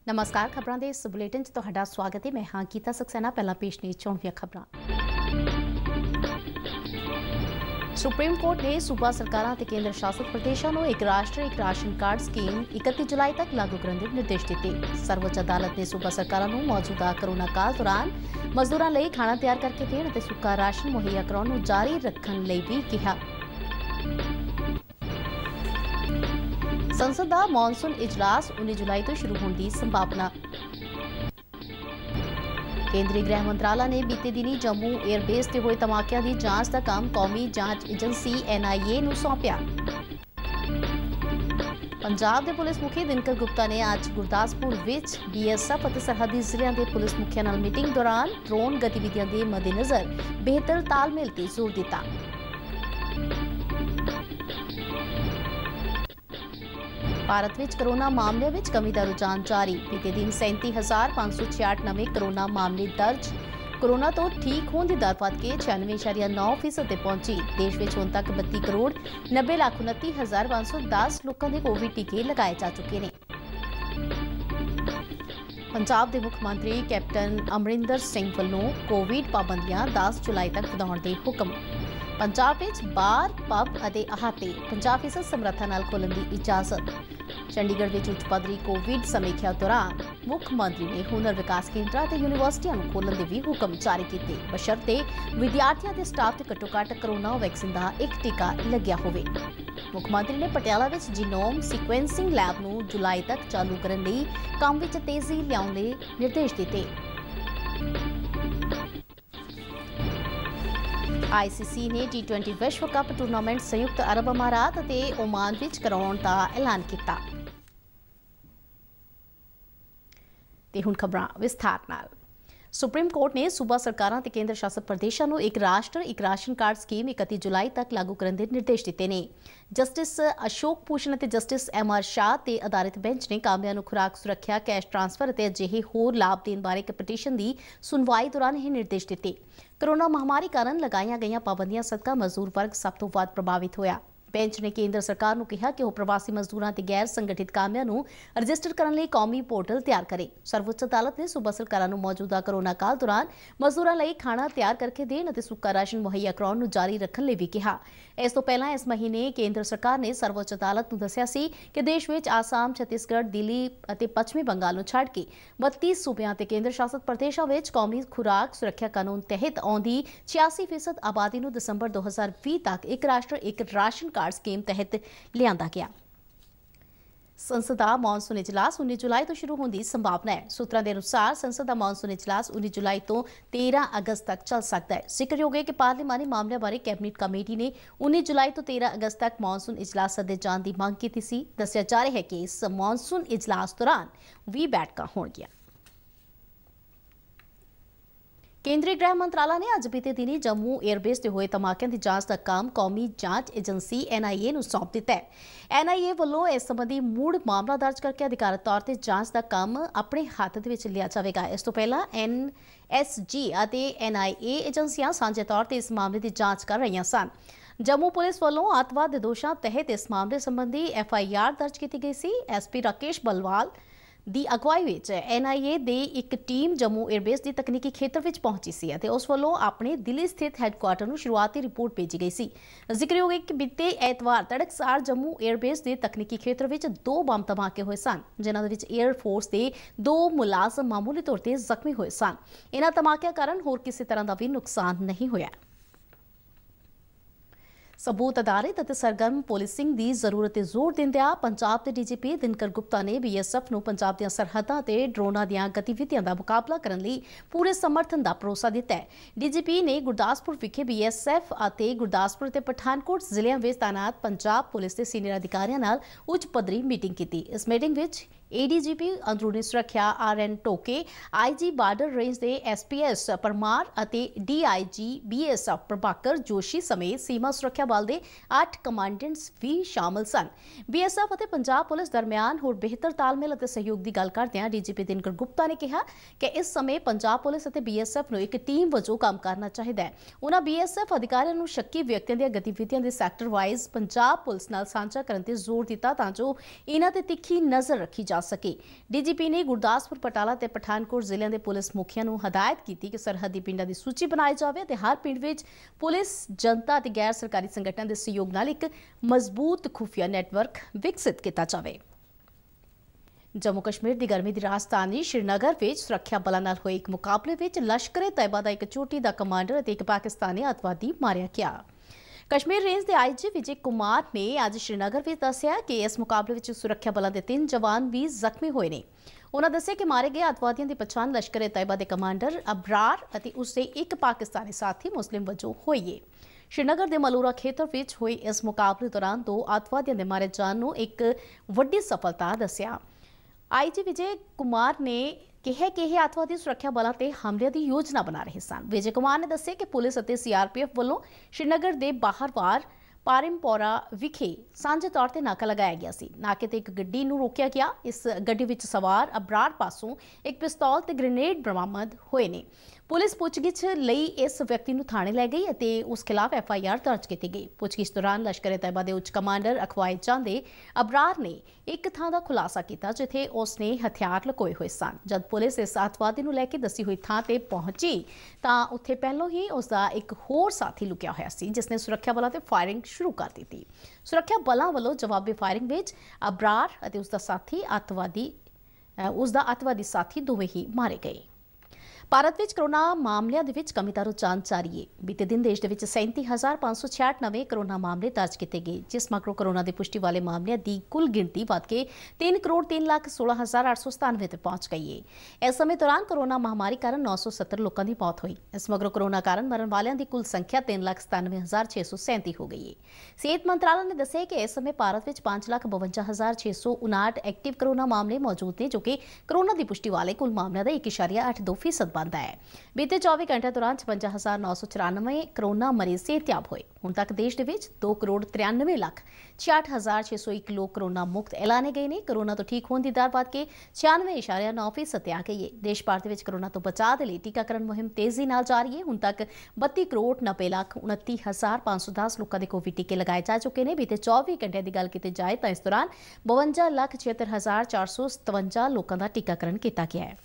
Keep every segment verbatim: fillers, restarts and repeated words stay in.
नमस्कार, खबरों के इस बुलेटिन च तुहाडा स्वागत है। मैं हाँ गीता सक्सेना। पहला पेश ने चौंकिया खबरां। सुप्रीम कोर्ट ने सूबा सरकारां ते केंद्र शासित प्रदेशों को एक राष्ट्र एक राशन कार्ड स्कीम इकतीस जुलाई तक लागू करने के निर्देश दिए। सर्वोच्च अदालत ने सूबा सरकारों को मौजूदा कोरोना काल दौरान मजदूरों लिए खाना तैयार करके देने ते सुक्का राशन मुहैया कराने को जारी रखने लिए भी कहा। संसद का मॉनसून इजलास उन्नीस जुलाई तो शुरू होने की संभावना। केंद्रीय गृह मंत्रालय ने बीते दिनी जम्मू एयरबेस से हुए धमाकों की जांच का काम कौमी जांच एजेंसी एन आई ए नूं सौंपिया। पंजाब के पुलिस मुखी दिनकर गुप्ता ने आज गुरदासपुर विच बी एस एफ और सरहदी जिलों के पुलिस मुखिया नाल मीटिंग दौरान ड्रोन गतिविधियों के मद्देनजर बेहतर तालमेल पर जोर दिता। भारत में कोरोना मामलों में कमी का रुझान जारी। बीते दिन सैंती हज़ार पाँच सौ छियाठ नवे कोरोना मामले दर्ज। कोरोना तो ठीक होने की दर वध के छियानवे इशारिया नौ फीसद पहुंची। देश में हुण तक बत्ती करोड़ नब्बे लाख उनती हज़ार पाँच सौ दस लोगों के कोविड टीके लगाए जा चुके हैं। पंजाब के मुख्यमंत्री कैप्टन अमरिंदर सिंह वालों कोविड पाबंदियां दस जुलाई तक बढ़ाने के हुक्म। पंजाब में बार पब और अहाते पचास फीसद समर्था नाल खोलने की इजाजत। चंडीगढ़ में उच्च पद्धरी कोविड समीक्षा दौरान मुख्यमंत्री ने हुनर विकास केंद्र और यूनिवर्सिटियों को खोलने के भी हुक्म जारी किए, बशर्ते विद्यार्थियों के स्टाफ से घट्टो घट्ट कोरोना वैक्सीन का एक टीका लग्या होवे। मुख्यमंत्री ने पटियाला में जीनोम सीक्वेंसिंग लैब को जुलाई तक चालू करने लई काम में तेजी लियाउण लई निर्देश दिए। आई सी सी ने टी ट्वेंटी विश्व कप टूर्नामेंट संयुक्त अरब अमारात और ओमान में कराने का ऐलान किया। ते हुण खबरां विस्तार नाल। सुप्रीम कोर्ट ने सूबा सरकारां ते केंद्र शासित प्रदेशों को एक राष्ट्र एक राशन कार्ड स्कीम इकतीस जुलाई तक लागू करने के निर्देश दिए ने। जस्टिस अशोक भूषण और जस्टिस एम आर शाह ते आधारित बेंच ने कामगारां नूं खुराक सुरक्षा कैश ट्रांसफर और अजिहे होर लाभ देने बारे एक पटीशन की सुनवाई दौरान यह निर्देश दिए। कोरोना महामारी कारण लगाई गई पाबंदियां सदका मजदूर वर्ग सब तो वध प्रभावित होया। बेंच ने केंद्र सरकार को कहा कि वह प्रवासी मजदूरों ते गैर संगठित कामगारां रजिस्टर करने लिए कौमी पोर्टल तैयार करे। सर्वोच्च अदालत ने सूबा सरकारों मौजूदा कोरोना काल दौरान मजदूरों लिए खाना तैयार करके देने और सुक्का राशन मुहैया कराने को जारी रखने लिए भी कहा। इस तो पहला इस महीने केंद्र सरकार ने सर्वोच्च अदालत को दस्सिया सी कि देश में आसाम, छत्तीसगढ़, दिल्ली और पश्चिमी बंगाल छड़ के बत्तीस सूबे ते केंद्र शासित प्रदेशों में कौमी खुराक सुरक्षा कानून तहत आउंदी छियासी फीसद आबादी को दिसंबर दो हज़ार भी तक एक राष्ट्र एक राशन कार्ड स्कीम तहत लिया गया। संसद का मॉनसून इजलास उन्नीस जुलाई तो शुरू होने की संभावना है। सूत्रों के अनुसार संसद का मॉनसून इजलास उन्नीस जुलाई तो तेरह अगस्त तक चल सकता है। जिक्रयोग है कि पार्लिमानी मामलों बारे कैबिनेट कमेटी ने उन्नीस जुलाई तो तेरह अगस्त तक मॉनसून इजलास सदे जाने की मांग की थी। दस्सिया जा रहा है कि इस मॉनसून इजलास दौरान भी बैठकां होणगियां। केंद्रीय गृह मंत्रालय ने अज बीते दिनी जम्मू एयरबेस से हुए धमाकों की जांच का काम कौमी जांच एजेंसी एन आई ए नूं सौंप दिता है। एन आई ए वालों इस संबंधी मुड़ मामला दर्ज करके अधिकारित तौर पर जांच का काम अपने हाथ दे विच लिया जाएगा। इस तो पहला एन एस जी और एन आई ए एजेंसियां साझे तौर पर इस मामले की जांच कर रही सन। जम्मू पुलिस वालों अतवाद के दोषों तहत इस मामले संबंधी एफ आई आर दर्ज की गई सी। एस पी राकेश बलवाल ਦੀ ਅਗਵਾਈ ਵਿੱਚ एन आई ए ਦੀ ਇੱਕ ਟੀਮ ਜੰਮੂ 에ਅਰਬੇਸ ਦੀ ਤਕਨੀਕੀ ਖੇਤਰ ਵਿੱਚ ਪਹੁੰਚੀ ਸੀ ਅਤੇ ਉਸ ਵੱਲੋਂ ਆਪਣੇ ਦਿੱਲੀ ਸਥਿਤ ਹੈੱਡਕੁਆਰਟਰ ਨੂੰ ਸ਼ੁਰੂਆਤੀ ਰਿਪੋਰਟ ਭੇਜੀ ਗਈ ਸੀ। ਜ਼ਿਕਰਯੋਗ ਹੈ ਕਿ ਬੀਤੇ ਐਤਵਾਰ ਤੜਕਸਾਰ ਜੰਮੂ 에ਅਰਬੇਸ ਦੇ ਤਕਨੀਕੀ ਖੇਤਰ ਵਿੱਚ ਦੋ ਬੰਬ ਧਮਾਕੇ ਹੋਏ ਸਨ, ਜਿਨ੍ਹਾਂ ਦੇ ਵਿੱਚ 에ਅਰ ਫੋਰਸ ਦੇ ਦੋ ਮੁਲਾਜ਼ਮ ਮਾਮੂਲੀ ਤੌਰ ਤੇ ਜ਼ਖਮੀ ਹੋਏ ਸਨ। ਇਹਨਾਂ ਧਮਾਕਿਆਂ ਕਾਰਨ ਹੋਰ ਕਿਸੇ ਤਰ੍ਹਾਂ ਦਾ ਵੀ ਨੁਕਸਾਨ ਨਹੀਂ ਹੋਇਆ। सबूत आधारित और सरगर्म पुलिसिंग की जरूरत पर जोर दिंदिया पंजाब के D G P Dinkar Gupta ने बी एस एफ को पंजाब दी सरहदां ते ड्रोनां दी गतिविधियों का मुकाबला करने लई पूरे समर्थन का भरोसा दिता है। डी जी पी ने गुरदासपुर विखे बी एस एफ और गुरदासपुर ते पठानकोट जिलों में तैनात पंजाब पुलिस के सीनियर अधिकारियों नाल उच्च पद्धरी मीटिंग की। इस मीटिंग में ए डी जी पी अंदरूनी सुरक्षा R N Dhoke, I G border range के एस पी एस परमार और D I G B S F Prabhakar Joshi समेत सीमा सुरक्षा बल के आठ कमांडेंट्स भी शामिल सन। बी एस एफ और पंजाब पुलिस दरमियान होर बेहतर तालमेल और सहयोग की गल करदे D G P Dinkar Gupta ने कहा कि इस समय पंजाब पुलिस और बी एस एफ को एक टीम वजों काम करना चाहिए। उन्होंने बी एस एफ अधिकारियों को शक्की व्यक्तियों दी गतिविधियों के सैक्टर वाइज पंजाब पुलिस नाल साझा करने पर जोर दिता तां जो इन्हां ते तिखी नज़र रखी जा जा सके। डीजीपी ने गुरदासपुर, बटाला ते पठानकोट जिलों के पुलिस मुखिया नूं हदायत की कि सरहदी पिंडां की सूची बनाई जाए ते हर पिंड विच पुलिस, जनता ते गैर सरकारी संगठन के सहयोग नाल एक मजबूत खुफिया नैटवर्क विकसित किया जाए। जम्मू कश्मीर की गर्मी की राजधानी श्रीनगर में सुरक्षा बलों नाल होए एक मुकाबले में लश्करे तैयबा का एक चोटी का कमांडर और एक पाकिस्तानी अतवादी मारिया गया। कश्मीर रेंज के आई जी विजय कुमार ने अज श्रीनगर में दस्सिया कि इस मुकाबले में सुरक्षा बलों के तीन जवान भी जख्मी हुए हैं। उन्होंने दस्सिया कि मारे गए अतवादियों की पछाण लश्करे तैयबा के कमांडर अबरार और उसके एक पाकिस्तानी साथी मुस्लिम वजों हुई है। श्रीनगर के मलूरा खेतर में हुए इस मुकाबले दौरान दो अतवादियों के मारे जाने को एक वड्डी सफलता दस्सिया। आई जी विजय कुमार ने कहा कि यह अतवादी सुरक्षा बलों से हमले की योजना बना रहे सन। विजय कुमार ने दस्सिया कि पुलिस और सीआरपीएफ वालों श्रीनगर के बाहरवार पारिमपोरा विखे सांझे तौर पर नाका लगाया गया सी। नाके ते एक गड्डी नूं रोकिया गया। इस गड्डी विच सवार अबरार पासों एक पिस्तौल ते ग्रेनेड बरामद हुए ने। पुलिस पुछगिछ लई इस व्यक्ति नूं थाणे लै गई ते उस खिलाफ एफ आई आर दर्ज की गई। पुछगिछ दौरान लश्करे तैयबा के उच्च कमांडर अखवाए जांदे अबरार ने एक थां दा खुलासा किया जिथे उसने हथियार लुकोए हुए सन। जब पुलिस इस अतवादी नूं लैके दसी हुई थां ते पहुंची तां उत्थे पहलों ही उसका एक होर साथी लुकिया होया सी जिसने सुरक्षा बलों ते फायरिंग शुरू कर दी। सुरक्षा बलों वालों जवाबी फायरिंग विच अबरार और उसका साथी अतवादी उसका अतवादी साथी दोवें ही मारे गए। भारत में कोरोना मामलों के कमी का रुझान जारी है। बीते दिन देश के सैंती हज़ार पाँच सौ छियाठ नवे कोरोना मामले दर्ज किए गए, जिस मगरों कोरोना की पुष्टि वाले मामलों की कुल गिनती बढ़ के तीन करोड़ तीन लाख सोलह हज़ार अठ सौ सतानवे तक पहुंच गई है। इस समय दौरान कोरोना महामारी कारण नौ सौ सत्तर लोगों की मौत हुई। इस मगरों कोरोना कारण मरण वालों की कुल संख्या तीन लाख सतानवे हज़ार छे सौ सैंती हो गई है। सेहत मंत्रालय ने दस्सिया कि इस समय भारत में पांच लाख बवंजा हज़ार छे सौ उनाहठ एक्टिव कोरोना मामले मौजूद हैं, जो कि कोरोना की पुष्टि वाले कुल मामलों का एक इशारिया अठ दो फीसद बनता है। बीते चौबीस घंटे दौरान छपंजा हज़ार नौ सौ चौरानवे कोरोना मरीज सेहतयाब हुए। हुण तक देश के दो करोड़ तिरानवे लाख छियाठ हज़ार छे सौ एक लोग कोरोना मुक्त ऐलाने गए हैं। कोरोना तो ठीक होने की दर बढ़ के छियानवे इशारिया नौ फीसद आ गई है। देश भर में कोरोना तो बचाव के लिए टीकाकरण मुहिम तेजी नाल जारी है। हुण तक बत्ती करोड़ नब्बे लाख उनती हज़ार पाँच सौ दस लोगों के कोविड टीके लगाए जा चुके हैं। बीते चौबीस घंटे की गल की जाए तो इस दौरान बवंजा लाख छिहत्तर हज़ार चार सौ सतवंजा लोगों का टीकाकरण किया गया है।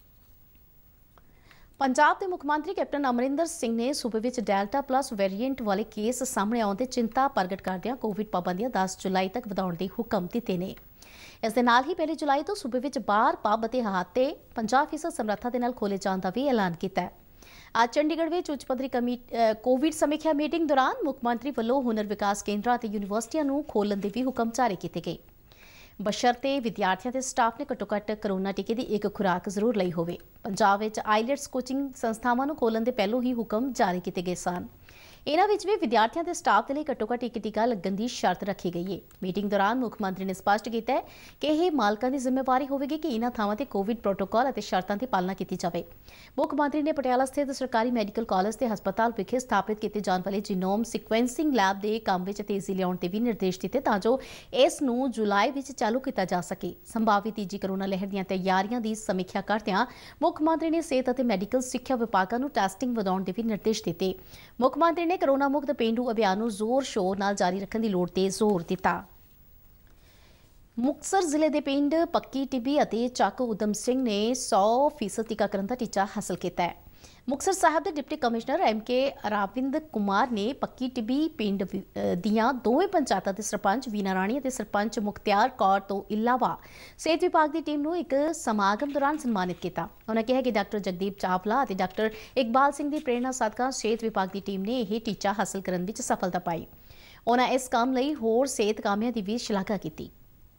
पंजाब के मुख्यमंत्री कैप्टन अमरिंदर सिंह ने सूबे में डेल्टा प्लस वेरिएंट वाले केस सामने आने चिंता प्रगट करदे कोविड पाबंदियां दस जुलाई तक वधाउण दे हुक्म दिते ने। इस दे नाल ही पहली जुलाई तो सूबे में बार पब और अहाते पचास फीसद समर्था के नाल खोले जाने का भी ऐलान किया है। आज चंडीगढ़ में उच्च पद्धरी कोविड समीक्षा मीटिंग दौरान मुख्यमंत्री वालों हुनर विकास केंद्र और यूनिवर्सिटियां नूं खोलण दे भी हुक्म जारी किए गए, बशर्ते विद्यार्थियों के स्टाफ ने घट्टो घट्ट कोरोना टीके की एक खुराक जरूर ली होवे। पंजाब में आईलैट्स कोचिंग संस्थावां खोलण के पहलों ही हुक्म जारी किए गए सन। इन्हां विच भी विद्यार्थियों के स्टाफ के लिए घट्टो घट्ट एक टीका लगन की शर्त रखी गई है। मीटिंग दौरान मुख्यमंत्री ने स्पष्ट किया है कि यह मालकां की जिम्मेवारी होगी कि इन्हां थावां ते कोविड प्रोटोकॉल और शर्तों की पालना की जाए। मुख्यमंत्री ने पटियाला स्थित सरकारी मैडिकल कॉलेज के हस्पताल विखे स्थापित किए जाने वाले जीनोम सिक्वेंसिंग लैब के काम में तेजी लियाउण ते भी निर्देश दिए तां जो इस नूं जुलाई विच चालू किया जा सके। संभावित तीजी कोरोना लहर दी तैयारियां की समीक्षा करदिआं मुख्यमंत्री ने सेहत और मैडिकल सिक्ख्या विभागां नूं टैसटिंग वधाउण के भी निर्देश दिए। मुख्यमंत्री ने कोरोना मुक्त पेंडू अभियान को जोर शोर नाल जारी रखने की लोड़ ते जोर दिता। मुक्तसर जिले के पिंड पक्की टिब्बी और चक उधम सिंह ने सौ फीसद टीकाकरण का टीचा हासिल किया है। मुक्तसर साहब के डिप्टी कमिश्नर एम के अराविंद कुमार ने पक्की टिब्बी पिंड दियां दोवें पंचायतों के सरपंच वीना राणी और सरपंच मुख्तियार कौर तो इलावा सेहत विभाग की टीम को एक समागम दौरान सन्मानित किया। उन्होंने कहा कि डॉक्टर जगदीप चावला और डॉक्टर इकबाल सिंह की प्रेरणा सदका सेहत विभाग की टीम ने यह टीचा हासिल करने में सफलता पाई। उन्होंने इस काम लई होर सेहत कामियां की भी शलाघा की।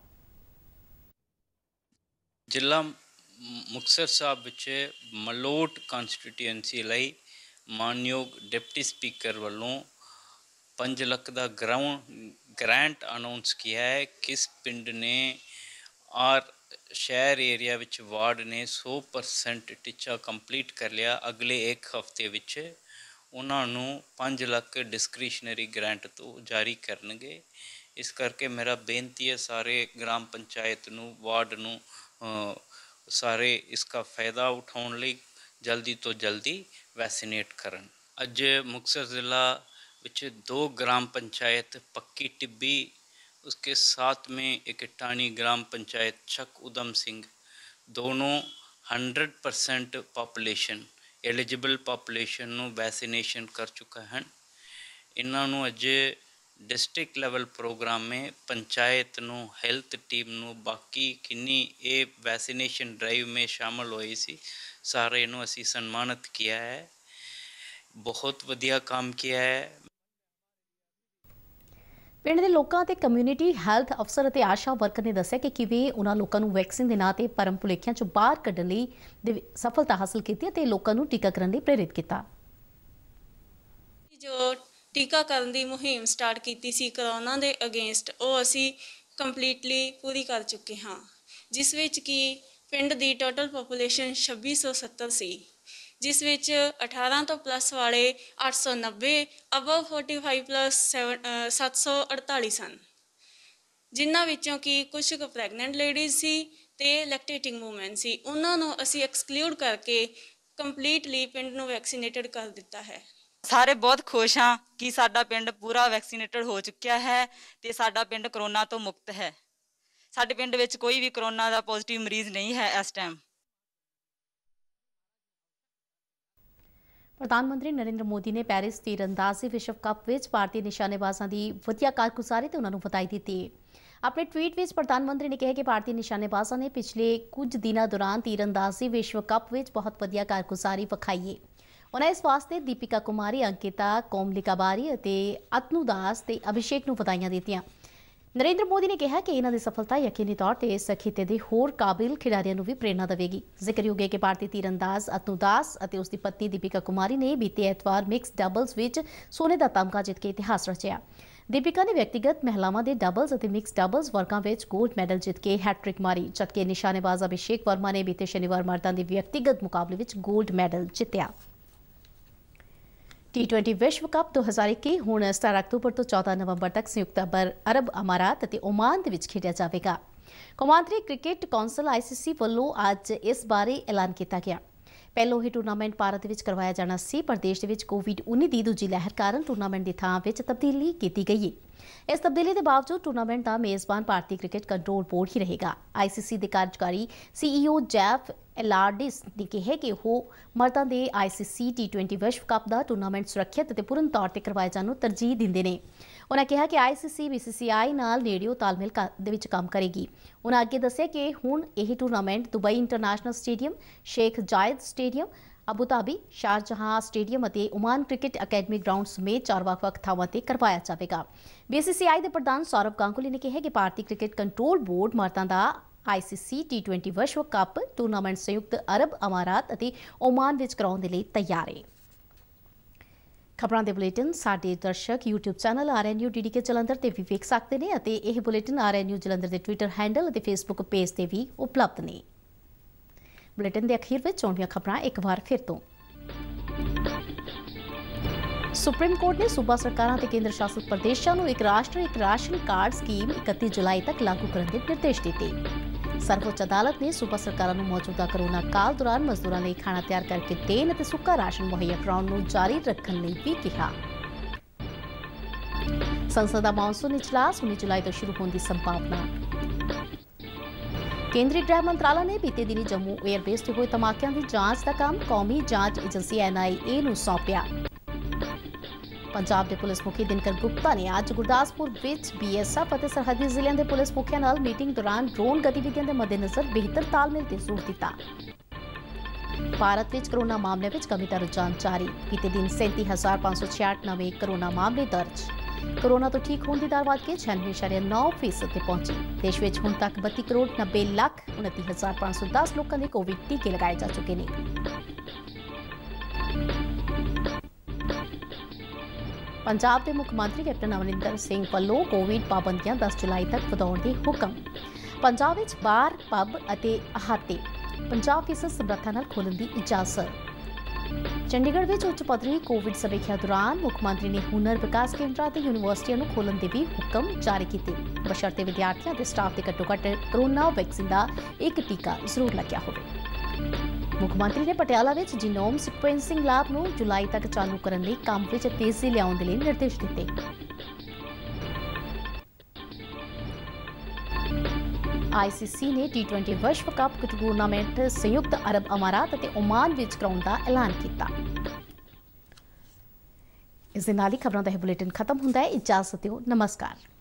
जिला मुक्तसर साहब विच मलोट कॉन्स्टिट्यूएंसी लई मानयोग डिप्टी स्पीकर वालों पाँच लाख का ग्राउंड ग्रांट अनाउंस किया है। किस पिंड ने और शहर एरिया विच वार्ड ने सौ परसेंट टीचा कंप्लीट कर लिया। अगले एक हफ्ते विच उन्होंने पाँच लाख डिस्क्रिशनरी ग्रांट तो जारी करनगे। इस करके मेरा बेनती है सारे ग्राम पंचायत नूं वार्ड नूं सारे इसका फ़ायदा उठाने लई जल्दी तो जल्दी वैक्सीनेट करन। अज मुक्तसर जिला विच दो ग्राम पंचायत पक्की टिब्बी उसके साथ में एक टानी ग्राम पंचायत छक उधम सिंह, दोनों hundred percent population eligible population ਨੂੰ ਵੈਕਸੀਨੇਸ਼ਨ ਕਰ ਚੁੱਕਾ ਹਨ। ਇਹਨਾਂ ਨੂੰ ਅਜੇ ਡਿਸਟ੍ਰਿਕਟ ਲੈਵਲ ਪ੍ਰੋਗਰਾਮ में पंचायत ਨੂੰ ਹੈਲਥ ਟੀਮ ਨੂੰ ਬਾਕੀ ਕਿੰਨੀ ਇਹ ਵੈਕਸੀਨੇਸ਼ਨ ਡਰਾਈਵ में शामिल ਹੋਈ ਸੀ ਸਾਰੇ ਨੂੰ ਅਸੀਂ ਸਨਮਾਨਿਤ किया है। बहुत ਵਧੀਆ काम किया है। ਪਿੰਡ ਦੇ ਲੋਕਾਂ ਤੇ ਕਮਿਊਨਿਟੀ ਹੈਲਥ ਅਫਸਰ ਅਤੇ ਆਸ਼ਾ ਵਰਕਰ ਨੇ ਦੱਸਿਆ ਕਿ ਕਿਵੇਂ ਉਹਨਾਂ ਲੋਕਾਂ ਨੂੰ ਵੈਕਸੀਨ ਦੇ ਨਾਂ ਤੇ ਭਰਮ ਭੁਲੇਖਿਆਂ ਚੋਂ ਬਾਹਰ ਕੱਢਣ ਲਈ ਸਫਲਤਾ ਹਾਸਲ ਕੀਤੀ ਅਤੇ ਲੋਕਾਂ ਨੂੰ ਟੀਕਾਕਰਨ ਲਈ ਪ੍ਰੇਰਿਤ ਕੀਤਾ। ਜੋ ਟੀਕਾਕਰਨ ਦੀ ਮੁਹਿੰਮ ਸਟਾਰਟ ਕੀਤੀ ਸੀ ਕਰੋਨਾ ਦੇ ਅਗੇਂਸਟ, ਉਹ ਅਸੀਂ ਕੰਪਲੀਟਲੀ ਪੂਰੀ ਕਰ ਚੁੱਕੇ ਹਾਂ, ਜਿਸ ਵਿੱਚ ਕਿ ਪਿੰਡ ਦੀ ਟੋਟਲ ਪੋਪੂਲੇਸ਼ਨ ਛੱਬੀ ਸੌ ਸੱਤਰ ਸੀ, ਜਿਸ ਵਿੱਚ ਅਠਾਰਾਂ ਤੋਂ ਪਲੱਸ ਵਾਲੇ ਅੱਠ ਸੌ ਨੱਬੇ, ਅਬਵ ਫੋਰਟੀ ਫਾਈਵ ਪਲੱਸ ਸੱਤ ਸੌ ਅੜਤਾਲੀ ਸਨ, ਜਿਨ੍ਹਾਂ ਵਿੱਚੋਂ ਕਿ ਕੁਛ ਕੁ ਪ੍ਰੈਗਨੈਂਟ ਲੇਡੀਜ਼ ਸੀ ਅਤੇ ਲੈਕਟੇਟਿੰਗ ਵੂਮੈਨ ਸੀ। ਉਹਨਾਂ ਨੂੰ ਅਸੀਂ ਐਕਸਕਲੂਡ ਕਰਕੇ ਕੰਪਲੀਟਲੀ ਪਿੰਡ ਨੂੰ ਵੈਕਸੀਨੇਟਡ ਕਰ ਦਿੱਤਾ ਹੈ। ਸਾਰੇ ਬਹੁਤ ਖੁਸ਼ ਹਾਂ ਕਿ ਸਾਡਾ ਪਿੰਡ ਪੂਰਾ ਵੈਕਸੀਨੇਟਡ ਹੋ ਚੁੱਕਿਆ ਹੈ ਅਤੇ ਸਾਡਾ ਪਿੰਡ ਕਰੋਨਾ ਤੋਂ ਮੁਕਤ ਹੈ। ਸਾਡੇ ਪਿੰਡ ਵਿੱਚ ਕੋਈ ਵੀ ਕਰੋਨਾ ਦਾ ਪੋਜ਼ੀਟਿਵ ਮਰੀਜ਼ ਨਹੀਂ ਹੈ ਇਸ ਟਾਈਮ। ਪ੍ਰਧਾਨ ਮੰਤਰੀ ਨਰਿੰਦਰ ਮੋਦੀ ਨੇ ਪੈਰਿਸ ਤੀਰਅੰਦਾਜ਼ੀ ਵਿਸ਼ਵ ਕੱਪ ਵਿੱਚ ਭਾਰਤੀ ਨਿਸ਼ਾਨੇਬਾਜ਼ਾਂ ਦੀ ਵਧੀਆ ਕਾਰਗੁਜ਼ਾਰੀ ਤੇ ਉਹਨਾਂ ਨੂੰ ਵਧਾਈ ਦਿੱਤੀ। ਆਪਣੇ ਟਵੀਟ ਵਿੱਚ ਪ੍ਰਧਾਨ ਮੰਤਰੀ ਨੇ ਕਿਹਾ ਕਿ ਭਾਰਤੀ ਨਿਸ਼ਾਨੇਬਾਜ਼ਾਂ ਨੇ ਪਿਛਲੇ ਕੁਝ ਦਿਨਾਂ ਦੌਰਾਨ ਤੀਰਅੰਦਾਜ਼ੀ ਵਿਸ਼ਵ ਕੱਪ ਵਿੱਚ ਬਹੁਤ ਵਧੀਆ ਕਾਰਗੁਜ਼ਾਰੀ ਵਿਖਾਈ ਹੈ। ਉਹਨਾਂ ਇਸ ਵਾਸਤੇ ਦੀਪਿਕਾ ਕੁਮਾਰੀ, ਅੰਕਿਤਾ, ਕੋਮਲਿਕਾ ਬਾਰੀ ਅਤੇ ਅਤਨੂ ਦਾਸ ਤੇ ਅਭਿਸ਼ੇਕ ਨੂੰ ਵਧਾਈਆਂ ਦਿੱਤੀਆਂ। ਨਰਿੰਦਰ ਮੋਦੀ ਨੇ ਕਿਹਾ ਕਿ ਇਹਨਾਂ ਦੀ ਸਫਲਤਾ ਯਕੀਨੀ ਤੌਰ ਤੇ ਇਸ ਖਿੱਤੇ ਦੇ ਹੋਰ ਕਾਬਿਲ ਖਿਡਾਰੀਆਂ ਨੂੰ ਵੀ ਪ੍ਰੇਰਨਾ ਦੇਵੇਗੀ। ਜ਼ਿਕਰਯੋਗ ਹੈ ਕਿ ਭਾਰਤੀ ਤੀਰਅੰਦਾਜ਼ ਅਤਨੂ ਦਾਸ ਅਤੇ ਉਸ ਦੀ ਪਤਨੀ ਦੀਪਿਕਾ ਕੁਮਾਰੀ ਨੇ ਬੀਤੇ ਐਤਵਾਰ ਮਿਕਸ ਡਬਲਜ਼ ਵਿੱਚ ਸੋਨੇ ਦਾ ਤਮਗਾ ਜਿੱਤ ਕੇ ਇਤਿਹਾਸ ਰਚਿਆ। ਦੀਪਿਕਾ ਨੇ ਵਿਅਕਤੀਗਤ ਮਹਿਲਾਵਾਂ ਦੇ ਡਬਲਜ਼ ਅਤੇ ਮਿਕਸ ਡਬਲਜ਼ ਵਰਗਾਂ ਵਿੱਚ ਗੋਲਡ ਮੈਡਲ ਜਿੱਤ ਕੇ ਹੈਟ੍ਰਿਕ ਮਾਰੀ, ਜਦਕਿ ਨਿਸ਼ਾਨੇਬਾਜ਼ ਅਭਿਸ਼ੇਕ ਵਰਮਾ ਨੇ ਬੀਤੇ ਸ਼ਨੀਵਾਰ ਮਰਦਾਂ ਦੇ ਵਿਅਕਤੀਗਤ ਮੁਕਾਬਲੇ ਵਿੱਚ ਗੋਲਡ ਮੈਡਲ ਜਿੱਤਿਆ। ਟੀ ट्वेंटी विश्व कप दो हज़ार इक्की ਹੁਣ सतारह अक्तूबर ਤੋਂ चौदह नवंबर तक संयुक्त अरब अमारात ਅਤੇ ओमान ਦੇ ਵਿੱਚ ਖੇਡਿਆ ਜਾਵੇਗਾ। ਕੌਮਾਂਤਰੀ ਕ੍ਰਿਕਟ ਕੌਂਸਲ ਆਈ ਸੀ ਸੀ ਵੱਲੋਂ ਅੱਜ ਇਸ ਬਾਰੇ ਐਲਾਨ ਕੀਤਾ ਗਿਆ। ਪਹਿਲੋਂ ਇਹ ਟੂਰਨਾਮੈਂਟ ਭਾਰਤ ਵਿੱਚ ਕਰਵਾਇਆ ਜਾਣਾ ਸੀ, ਪਰ ਦੇਸ਼ ਦੇ ਵਿੱਚ ਕੋਵਿਡ ਉੱਨੀ ਦੀ ਦੂਜੀ ਲਹਿਰ ਕਾਰਨ ਟੂਰਨਾਮੈਂਟ ਦੀ ਥਾਂ ਵਿੱਚ ਤਬਦੀਲੀ ਕੀਤੀ ਗਈ ਹੈ। ਇਸ ਤਬਦੀਲੀ ਦੇ ਬਾਵਜੂਦ ਟੂਰਨਾਮੈਂਟ ਦਾ ਮੇਜ਼ਬਾਨ ਭਾਰਤੀ ਕ੍ਰਿਕਟ ਕੰਟਰੋਲ ਬੋਰਡ ਹੀ ਰਹੇਗਾ। ਆਈ ਸੀ ਸੀ ਦੇ ਕਾਰਜਕਾਰੀ ਸੀਈਓ ਜੈਫ ਐਲਾਰਡਿਸ ਨੇ ਕਿਹਾ ਕਿ ਉਹ ਮਰਦਾਂ ਦੇ I C C T twenty ਵਿਸ਼ਵ ਕੱਪ ਦਾ ਟੂਰਨਾਮੈਂਟ ਸੁਰੱਖਿਅਤ ਅਤੇ ਪੂਰਨ ਤੌਰ ਤੇ ਕਰਵਾਏ ਜਾਣ ਨੂੰ ਤਰਜੀਹ ਦਿੰਦੇ ਨੇ। ਉਹਨਾਂ ਕਿਹਾ ਕਿ ਆਈ ਸੀ ਸੀ ਬੀ ਸੀ ਸੀ ਆਈ ਨਾਲ ਨੇੜਿਓਂ ਤਾਲਮੇਲ ਦੇ ਵਿੱਚ ਕੰਮ ਕਰੇਗੀ। ਉਹਨਾਂ ਅੱਗੇ ਦੱਸਿਆ ਕਿ ਹੁਣ ਇਹ tournament Dubai international stadium, Sheikh Zayed stadium, Abu Dhabi, Sharjah stadium ਅਤੇ ਓਮਾਨ ਕ੍ਰਿਕਟ ਅਕੈਡਮੀ ਗਰਾਊਂਡ ਸਮੇਤ ਚਾਰ ਵੱਖ-ਵੱਖ ਥਾਵਾਂ ਤੇ ਕਰਵਾਇਆ ਜਾਵੇਗਾ। ਬੀ ਸੀ ਸੀ ਆਈ ਦੇ ਪ੍ਰਧਾਨ ਸੌਰਵ ਗਾਂਗੁਲੀ ਨੇ ਕਿਹਾ ਕਿ ਭਾਰਤੀ ਕ੍ਰਿਕਟ ਕੰਟਰੋਲ ਬੋਰਡ ਮਰਦਾਂ ਦਾ I C C T twenty ਵਿਸ਼ਵ ਕੱਪ ਟੂਰਨਾਮੈਂਟ ਸੰਯੁਕਤ ਅਰਬ ਅਮਾਰਾਤ ਅਤੇ ਓਮਾਨ ਵਿੱਚ ਕਰਾਉਣ ਦੇ ਲਈ ਤਿਆਰ ਹੈ। ਖਬਰਾਂ ਦੇ ਬੁਲੇਟਿਨ ਸਾਡੇ ਦਰਸ਼ਕ YouTube channel R N U D D K Jalandhar ਤੇ ਵੀ ਵੇਖ ਸਕਦੇ ਨੇ ਅਤੇ ਇਹ bulletin R N U Jalandhar ਦੇ ਟਵਿੱਟਰ ਹੈਂਡਲ ਅਤੇ ਫੇਸਬੁੱਕ ਪੇਜ ਤੇ ਵੀ ਉਪਲਬਧ ਨੇ। ਬੁਲੇਟਿਨ ਦੇ ਅਖੀਰ ਵਿੱਚ ਚੋਣਵੀਆਂ ਖਬਰਾਂ ਇੱਕ ਵਾਰ ਫਿਰ ਤੋਂ। ਸੁਪਰੀਮ ਕੋਰਟ ਨੇ ਸੂਬਾ ਸਰਕਾਰਾਂ ਤੇ ਕੇਂਦਰ ਸ਼ਾਸਿਤ ਪ੍ਰਦੇਸ਼ਾਂ ਨੂੰ ਇੱਕ ਰਾਸ਼ਟਰ ਇੱਕ ਰਾਸ਼ਨ ਕਾਰਡ ਸਕੀਮ ਇਕੱਤੀ ਜੁਲਾਈ ਤੱਕ ਲਾਗੂ ਕਰਨ ਦੇ ਨਿਰਦੇਸ਼ ਦਿੱਤੇ। ਸਰਵਉੱਚ ਅਦਾਲਤ ਨੇ ਸੂਬਾ ਸਰਕਾਰਾਂ ਨੂੰ ਮੌਜੂਦਾ ਕਰੋਨਾ ਕਾਲ ਦੌਰਾਨ ਮਜ਼ਦੂਰਾਂ ਲਈ ਖਾਣਾ ਤਿਆਰ ਕਰਕੇ ਦੇਣ ਅਤੇ ਸੁੱਕਾ ਰਾਸ਼ਨ ਮੁਹੱਈਆ ਕਰਾਉਣ ਨੂੰ ਜਾਰੀ ਰੱਖਣ ਲਈ ਵੀ ਕਿਹਾ। ਸੰਸਦ ਦਾ ਮੌਨਸੂਨ ਇਜਲਾਸ ਉੱਨੀ ਜੁਲਾਈ ਤੋਂ ਸ਼ੁਰੂ ਹੋਣ ਦੀ ਸੰਭਾਵਨਾ। ਕੇਂਦਰੀ ਗ੍ਰਹਿ ਮੰਤਰਾਲਾ ਨੇ ਬੀਤੇ ਦਿਨੀ ਜੰਮੂ ਏਅਰਬੇਸ ਤੇ ਹੋਏ ਧਮਾਕਿਆਂ ਦੀ ਜਾਂਚ ਦਾ ਕੰਮ ਕੌਮੀ ਜਾਂਚ ਏਜੰਸੀ ਐਨ ਆਈ ਏ ਨੂੰ ਸੌਂਪਿਆ। ਪੰਜਾਬ ਦੇ ਪੁਲਿਸ ਮੁਖੀ ਦਿਨਕਰ ਗੁਪਤਾ ਨੇ ਅੱਜ ਗੁਰਦਾਸਪੁਰ ਵਿੱਚ ਬੀ ਐਸ ਐਫ ਅਤੇ ਸਰਹੱਦੀ ਜ਼ਿਲ੍ਹਿਆਂ ਦੇ ਪੁਲਿਸ ਮੁਖੀਆਂ ਨਾਲ ਮੀਟਿੰਗ ਦੌਰਾਨ ਡਰੋਨ ਗਤੀਵਿਧੀਆਂ ਦੇ ਮੱਦੇਨਜ਼ਰ ਬਿਹਤਰ ਤਾਲਮੇਲ ਤੇ ਜ਼ੋਰ ਦਿੱਤਾ। ਭਾਰਤ ਵਿੱਚ ਕਰੋਨਾ ਮਾਮਲਿਆਂ ਵਿੱਚ ਕਮੀ ਦਾ ਰੁਝਾਨ ਜਾਰੀ। ਬੀਤੇ ਦਿਨ ਸੈਂਤੀ ਹਜ਼ਾਰ ਪੰਜ ਸੌ ਛਿਆਹਠ ਨਵੇਂ ਕਰੋਨਾ ਮਾਮਲੇ ਦਰਜ। ਕਰੋਨਾ ਤੋਂ ਠੀਕ ਹੋਣ ਦੀ ਦਰ ਵੱਧ ਕੇ ਛਿਆਨਵੇਂ ਇਸ਼ਾਰੀਆ ਨੌ ਫੀਸਦ ਤੇ ਪਹੁੰਚੀ। ਦੇਸ਼ ਵਿੱਚ ਹੁਣ ਤੱਕ ਬੱਤੀ ਕਰੋੜ ਨੱਬੇ ਲੱਖ ਉਨੱਤੀ ਹਜ਼ਾਰ ਪੰਜ ਸੌ ਦਸ ਲੋਕਾਂ ਦੇ ਕੋਵਿਡ ਟੀਕੇ ਲਗਾਏ ਜਾ ਚੁੱਕੇ ਨੇ। ਪੰਜਾਬ ਦੇ ਮੁੱਖ ਮੰਤਰੀ ਕੈਪਟਨ ਅਮਰਿੰਦਰ ਸਿੰਘ ਵੱਲੋਂ ਕੋਵਿਡ ਪਾਬੰਦੀਆਂ ਦਸ ਜੁਲਾਈ ਤੱਕ ਵਧਾਉਣ ਦੇ ਹੁਕਮ। ਪੰਜਾਬ ਵਿੱਚ ਬਾਰ, ਪੱਬ ਅਤੇ ਅਹਾਤੇ ਪੰਜਾਹ ਫੀਸਦ ਸਮਰੱਥਾ ਨਾਲ ਖੋਲ੍ਹਣ ਦੀ ਇਜਾਜ਼ਤ। ਚੰਡੀਗੜ੍ਹ ਵਿੱਚ ਉੱਚ ਪੱਧਰੀ ਕੋਵਿਡ ਸਮੀਖਿਆ ਦੌਰਾਨ ਮੁੱਖ ਮੰਤਰੀ ਨੇ ਹੁਨਰ ਵਿਕਾਸ ਕੇਂਦਰਾਂ ਅਤੇ ਯੂਨੀਵਰਸਿਟੀਆਂ ਨੂੰ ਖੋਲ੍ਹਣ ਦੇ ਵੀ ਹੁਕਮ ਜਾਰੀ ਕੀਤੇ, ਬਸ਼ਰਤੇ ਵਿਦਿਆਰਥੀਆਂ ਅਤੇ ਸਟਾਫ ਦੇ ਘੱਟੋ ਘੱਟ ਕਰੋਨਾ ਵੈਕਸੀਨ ਦਾ ਇੱਕ ਟੀਕਾ ਜ਼ਰੂਰ ਲੱਗਿਆ ਹੋਵੇ। ਮੁੱਖ ਮੰਤਰੀ ਨੇ ਪਟਿਆਲਾ ਵਿੱਚ ਜੀਨੋਮ ਸੀਕੁਐਂਸਿੰਗ ਲੈਬ ਨੂੰ ਜੁਲਾਈ ਤੱਕ ਚਾਲੂ ਕਰਨ ਲਈ ਕੰਮ ਵਿੱਚ ਤੇਜ਼ੀ ਲਿਆਉਣ ਦੇ ਲਈ ਨਿਰਦੇਸ਼ ਦਿੱਤੇ। आईसीसी ने टी ट्वेंटी विश्व कप टूर्नामेंट संयुक्त अरब अमारात ਅਤੇ ओमान ਵਿੱਚ ਕਰਾਉਣ ਦਾ ਐਲਾਨ ਕੀਤਾ। ਇਸ ਦੇ ਨਾਲ ਹੀ ਖਬਰਾਂ ਦਾ ਇਹ ਬੁਲੇਟਿਨ ਖਤਮ ਹੁੰਦਾ ਹੈ। ਇਜਾਜ਼ਤ ਦਿਓ, ਨਮਸਕਾਰ।